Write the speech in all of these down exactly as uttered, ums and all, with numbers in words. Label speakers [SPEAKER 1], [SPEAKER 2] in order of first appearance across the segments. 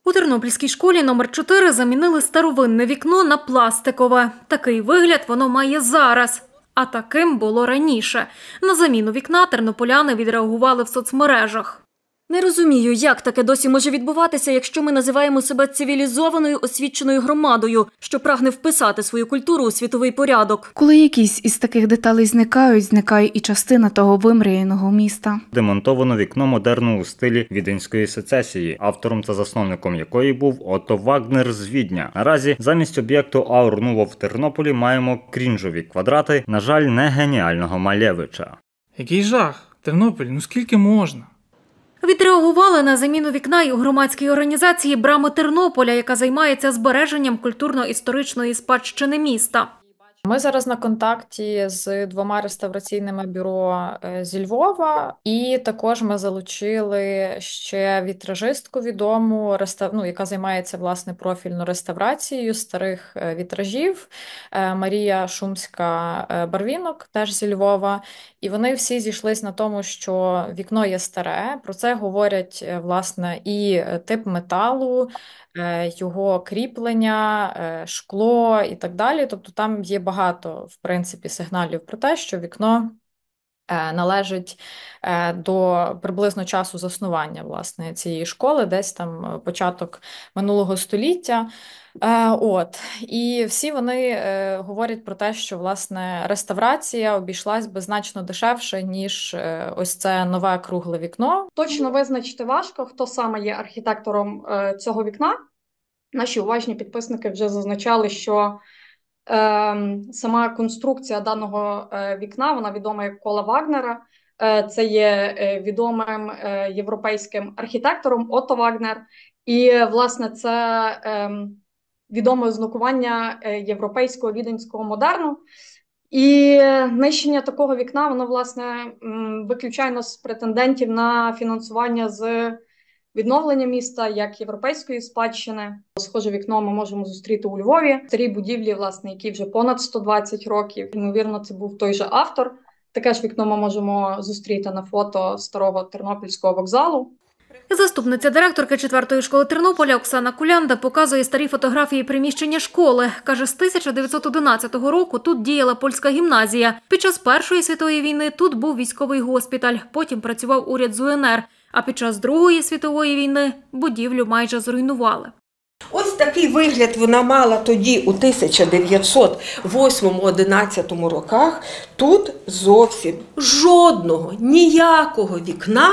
[SPEAKER 1] У тернопільській школі номер чотири замінили старовинне вікно на пластикове. Такий вигляд воно має зараз. А таким було раніше. На заміну вікна тернополяни відреагували в соцмережах.
[SPEAKER 2] Не розумію, як таке досі може відбуватися, якщо ми називаємо себе цивілізованою, освіченою громадою, що прагне вписати свою культуру у світовий порядок.
[SPEAKER 3] Коли якісь із таких деталей зникають, зникає і частина того вимріяного міста.
[SPEAKER 4] Демонтовано вікно модерну у стилі віденської сецесії, автором та засновником якої був Отто Вагнер з Відня. Наразі замість об'єкту Аур Нуво в Тернополі маємо крінжові квадрати, на жаль, не геніального Малєвича.
[SPEAKER 5] Який жах! Тернопіль, ну скільки можна?
[SPEAKER 1] Відреагували на заміну вікна і у громадській організації «Брами Тернополя», яка займається збереженням культурно-історичної спадщини міста.
[SPEAKER 6] Ми зараз на контакті з двома реставраційними бюро зі Львова, і також ми залучили ще вітражистку відому, ну, яка займається власне профільно реставрацією старих вітражів, Марія Шумська-Барвінок, теж зі Львова. І вони всі зійшлись на тому, що вікно є старе, про це говорять власне і тип металу, його кріплення, шкло і так далі. Тобто там є багато, в принципі, сигналів про те, що вікно належить до приблизно часу заснування, власне, цієї школи, десь там початок минулого століття. От. І всі вони говорять про те, що, власне, реставрація обійшлась би значно дешевше, ніж ось це нове кругле вікно.
[SPEAKER 7] Точно визначити важко, хто саме є архітектором цього вікна. Наші уважні підписники вже зазначали, що е, сама конструкція даного е, вікна, вона відома як кола Вагнера. Е, це є е, відомим е, європейським архітектором Отто Вагнер. І, власне, це е, відоме ознакування е, європейського віденського модерну. І нищення такого вікна, воно, власне, виключає нас з претендентів на фінансування з відновлення міста як європейської спадщини. Схоже вікно ми можемо зустріти у Львові. Старій будівлі, власне, які вже понад сто двадцять років. Ймовірно, це був той же автор. Таке ж вікно ми можемо зустріти на фото старого Тернопільського вокзалу.
[SPEAKER 1] Заступниця директорки четвертої школи Тернополя Оксана Кулянда показує старі фотографії приміщення школи. Каже, з тисяча дев'ятсот одинадцятого року тут діяла польська гімназія. Під час Першої світової війни тут був військовий госпіталь, потім працював уряд з УНР. А під час Другої світової війни будівлю майже зруйнували.
[SPEAKER 8] Ось такий вигляд вона мала тоді у тисяча дев'ятсот восьмому — одинадцятому роках. Тут зовсім жодного, ніякого вікна,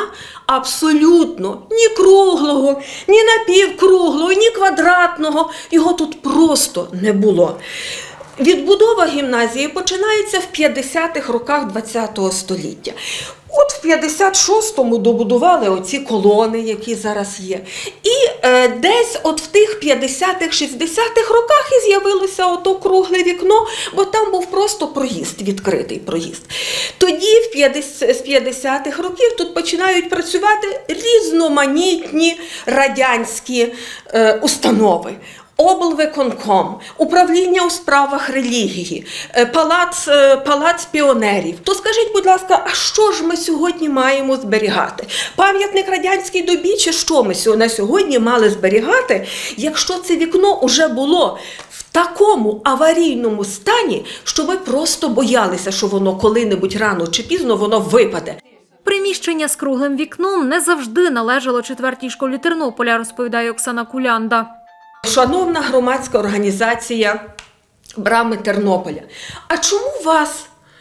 [SPEAKER 8] абсолютно ні круглого, ні напівкруглого, ні квадратного. Його тут просто не було. Відбудова гімназії починається в п'ятдесятих роках ХХ століття. От в п'ятдесят шостому добудували оці колони, які зараз є. І е, десь от в тих п'ятдесятих — шістдесятих роках і з'явилося ото кругле вікно, бо там був просто проїзд, відкритий проїзд. Тоді з п'ятдесятих років тут починають працювати різноманітні радянські е, установи. облвиконком, управління у справах релігії, палац, палац піонерів. То скажіть, будь ласка, а що ж ми сьогодні маємо зберігати? Пам'ятник радянській добі чи що ми на сьогодні мали зберігати, якщо це вікно вже було в такому аварійному стані, що ми просто боялися, що воно коли-небудь рано чи пізно воно випаде.
[SPEAKER 1] Приміщення з круглим вікном не завжди належало четвертій школі Тернополя, розповідає Оксана Кулянда.
[SPEAKER 8] Шановна громадська організація «Брами Тернополя», а чому вас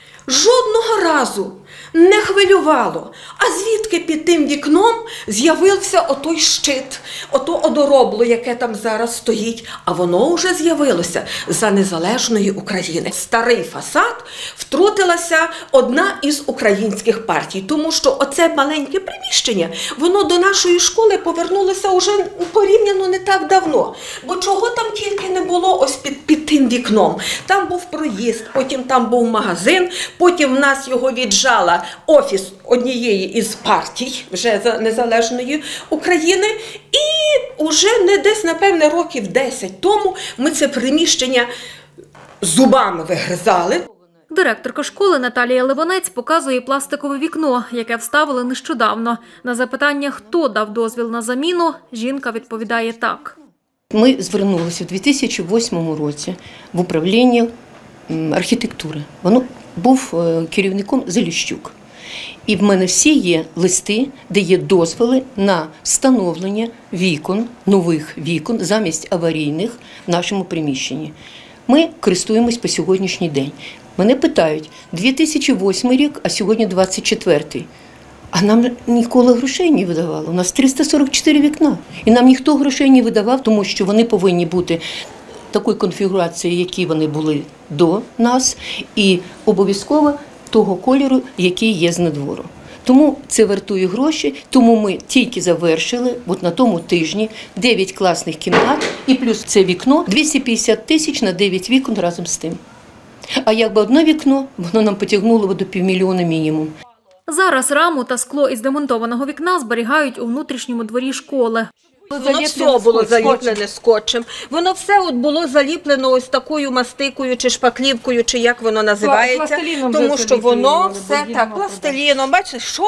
[SPEAKER 8] жодного разу не хвилювало, а звідки під тим вікном з'явився отой щит, ото одоробло, яке там зараз стоїть, а воно вже з'явилося за незалежної України. Старий фасад втрутилася одна із українських партій, тому що оце маленьке приміщення, воно до нашої школи повернулося вже порівняно не так давно. Бо чого там тільки не було ось під, під тим вікном. Там був проїзд, потім там був магазин, потім в нас його віджала офіс однієї із партій вже за незалежної України, і вже не десь, напевне, років десять тому ми це приміщення зубами вигризали.
[SPEAKER 1] Директорка школи Наталія Ливанець показує пластикове вікно, яке вставили нещодавно. На запитання, хто дав дозвіл на заміну, жінка відповідає так.
[SPEAKER 9] Ми звернулися у дві тисячі восьмому році в управління архітектури. Воно був керівником Заліщук. І в мене всі є листи, де є дозволи на встановлення вікон, нових вікон замість аварійних в нашому приміщенні. Ми користуємось по сьогоднішній день. Мене питають, дві тисячі восьмий рік, а сьогодні двадцять четвертий. А нам ніколи грошей не видавали. У нас триста сорок чотири вікна. І нам ніхто грошей не видавав, тому що вони повинні бути такої конфігурації, які вони були до нас, і обов'язково того кольору, який є знадвору. Тому це вартує гроші, тому ми тільки завершили от на тому тижні дев'ять класних кімнат і плюс це вікно двісті п'ятдесят тисяч на дев'ять вікон разом з тим. А якби одне вікно, воно нам потягнуло до півмільйона мінімум.
[SPEAKER 1] Зараз раму та скло із демонтованого вікна зберігають у внутрішньому дворі школи.
[SPEAKER 8] Воно все було заліплене скотчем. Воно все от було заліплено ось такою мастикою чи шпаклівкою, чи як воно називається. Тому що воно все так, пластиліном. Бачите, що,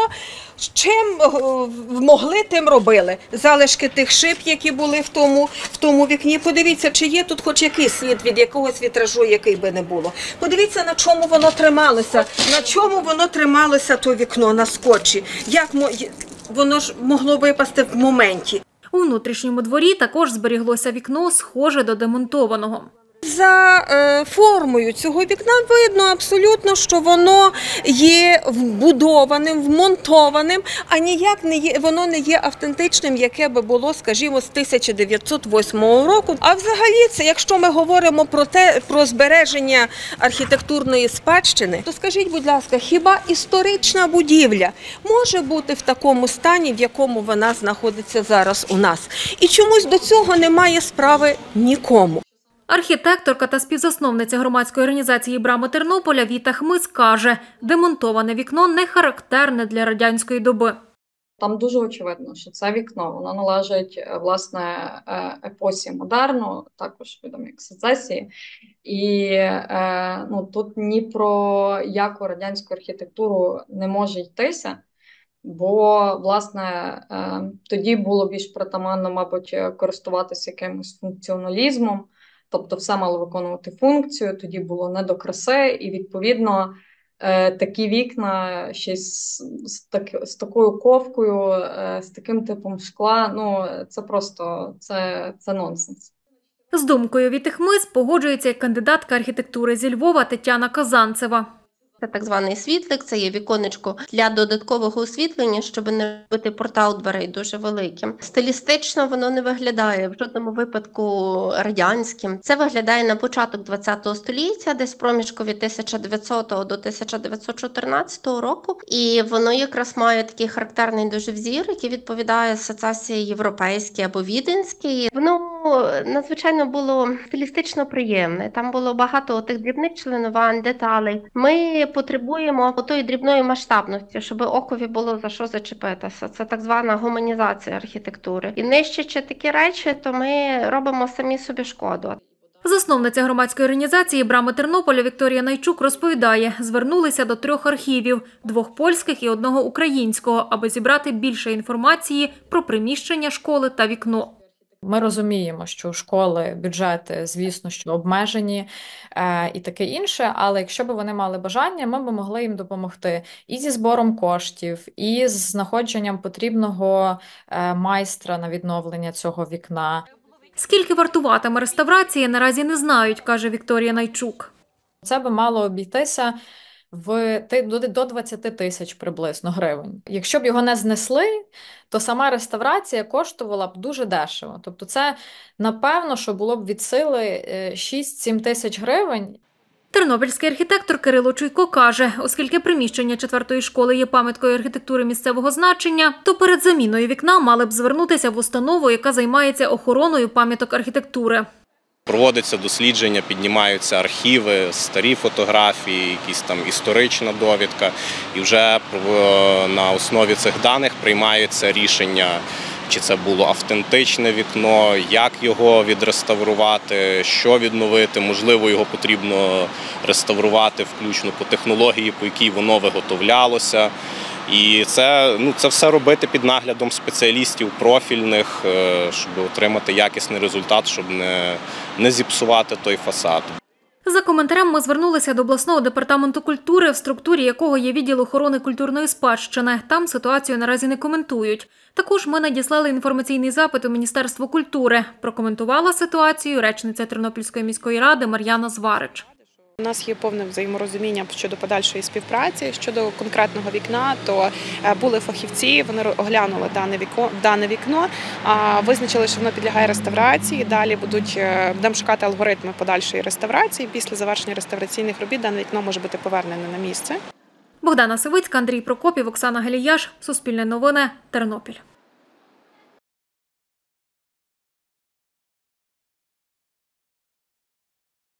[SPEAKER 8] чим могли, тим робили. Залишки тих шиб, які були в тому, в тому вікні. Подивіться, чи є тут хоч якийсь слід від якогось вітражу, який би не було. Подивіться, на чому воно трималося. На чому воно трималося, то вікно, на скотчі. Як воно ж могло випасти в моменті.
[SPEAKER 1] У внутрішньому дворі також зберіглося вікно, схоже до демонтованого.
[SPEAKER 8] За е, формою цього вікна видно абсолютно, що воно є вбудованим, вмонтованим, а ніяк не є, воно не є автентичним, яке би було, скажімо, з тисяча дев'ятсот восьмого року. А взагалі, це, якщо ми говоримо про те, про збереження архітектурної спадщини, то скажіть, будь ласка, хіба історична будівля може бути в такому стані, в якому вона знаходиться зараз у нас? І чомусь до цього немає справи нікому.
[SPEAKER 1] Архітекторка та співзасновниця громадської організації «Брами Тернополя» Віта Хмис каже, демонтоване вікно не характерне для радянської доби.
[SPEAKER 7] Там дуже очевидно, що це вікно, воно належить, власне, епосі модерну, також відомо як сецесії. І ну, тут ні про яку радянську архітектуру не може йтися, бо, власне, тоді було більш притаманно, мабуть, користуватися якимось функціоналізмом. Тобто все мало виконувати функцію, тоді було не до краси, і, відповідно, такі вікна ще з, з, так, з такою ковкою, з таким типом шкла, ну, це просто, це, це нонсенс.
[SPEAKER 1] З думкою Віти Хмис погоджується кандидатка архітектури зі Львова Тетяна Казанцева.
[SPEAKER 10] Це так званий світлик, це є віконечко для додаткового освітлення, щоб не робити портал дверей дуже великим. Стилістично воно не виглядає в жодному випадку радянським. Це виглядає на початок ХХ століття, десь проміжку від тисяча дев'ятсотого до тисяча дев'ятсот чотирнадцятого року. І воно якраз має такий характерний дуже взір, який відповідає асоціації європейській або віденській. Воно надзвичайно було стилістично приємне. Там було багато тих дрібних членувань, деталей. Ми потребуємо отої дрібної масштабності, щоб окові було за що зачепитися. Це так звана гуманізація архітектури. І нищачи такі речі, то ми робимо самі собі шкоду.
[SPEAKER 1] Засновниця громадської організації «Брами Тернополя» Вікторія Найчук розповідає, звернулися до трьох архівів – двох польських і одного українського, аби зібрати більше інформації про приміщення школи та вікно.
[SPEAKER 6] Ми розуміємо, що у школи бюджети, звісно, що обмежені е, і таке інше, але якщо б вони мали бажання, ми б могли їм допомогти і зі збором коштів, і з знаходженням потрібного е, майстра на відновлення цього вікна.
[SPEAKER 1] Скільки вартуватиме реставрація, наразі не знають, каже Вікторія Найчук.
[SPEAKER 6] Це би мало обійтися в до двадцяти тисяч приблизно гривень. Якщо б його не знесли, то сама реставрація коштувала б дуже дешево. Тобто це, напевно, що було б від сили шість-сім тисяч гривень.
[SPEAKER 1] Тернопільський архітектор Кирило Чуйко каже, оскільки приміщення четвертої школи є пам'яткою архітектури місцевого значення, то перед заміною вікна мали б звернутися в установу, яка займається охороною пам'яток архітектури.
[SPEAKER 11] Проводиться дослідження, піднімаються архіви, старі фотографії, якісь там історична довідка. І вже на основі цих даних приймаються рішення чи це було автентичне вікно, як його відреставрувати, що відновити, можливо, його потрібно реставрувати включно по технології, по якій воно виготовлялося. І це, ну, це все робити під наглядом спеціалістів профільних, щоб отримати якісний результат, щоб не, не зіпсувати той фасад.
[SPEAKER 1] За коментарем ми звернулися до обласного департаменту культури, в структурі якого є відділ охорони культурної спадщини. Там ситуацію наразі не коментують. Також ми надіслали інформаційний запит у Міністерство культури. Прокоментувала ситуацію речниця Тернопільської міської ради Мар'яна Зварич.
[SPEAKER 12] У нас є повне взаєморозуміння щодо подальшої співпраці, щодо конкретного вікна, то були фахівці, вони оглянули дане вікно, дане вікно, визначили, що воно підлягає реставрації, далі будуть, будемо шукати алгоритми подальшої реставрації. Після завершення реставраційних робіт дане вікно може бути повернене на місце.
[SPEAKER 1] Богдана Сивицька, Андрій Прокопів, Оксана Галіяш, Суспільне новини, Тернопіль.